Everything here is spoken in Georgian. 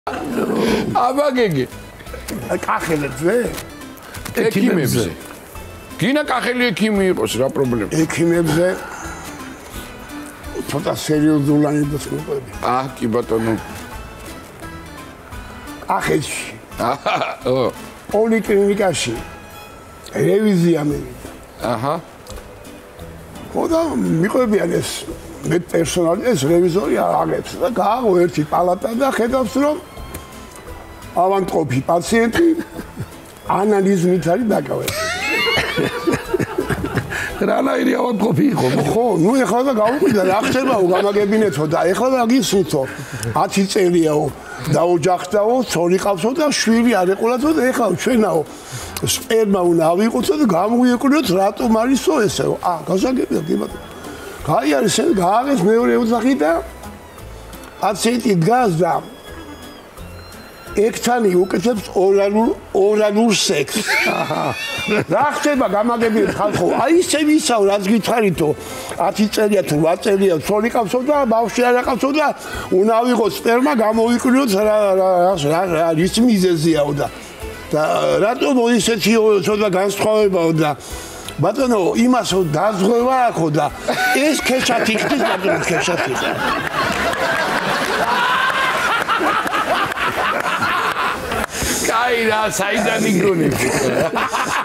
აბა გეგი. კახელებზე? ექიმებზე. გინა კახელი ექიმი იყოს რა პრობლემა? ექიმებზე ცოტა სერიოზულანი დასმოყვები. კი ბატონო. კახეთში. ო. პოლიკლინიკაში რევიზია მივიდა. აჰა. ხოდა მიყვებიან ეს მე პერსონალი ეს რევიზორი აღებს და გააღო ერთი პალატა და ხედავს რომ ავანტყოფი პაციენტი ანალიზით არის დაკავებული. რანაირი ავანტყოფი იყო? ხო, ნუ ეხლა და გავუყიდა რა ხდებაო გამაგებინეთო და ეხლა და გისმითო 10 წელიაო დაოჯახდაო, ცოლი ყავსო და შვილი არ ეყოლათო და ეხლა ჩვენაო სპერმა უნდა ავიყოთ და გამოიეკვნოთ რატომ არისო ესეო. გასაგებია კი ბატონო. გაიარეს გააღეს მეორე ოთახი და პაციენტი დგას და ექთანი უკეთებს ორალურ სექსს. რა ხდება გამაგებინეთ ხალხო? აი ისე ვისაო რაც გითხარითო 10 წელია თუ 8 წელია ცოლი ყავსო და ბავშვი არ აყავსო და უნდა ავიღოთ სპერმა გამოიკვლიოთ რა ის მიზეზიაო და რატომ ისეთი ცოტა განსხვავებაო და ბატონო იმასო დაზღვევა აქვს და ეს ქეშათი ხდის ბატონო ქეშათი. კაი რა საიდან იგონები.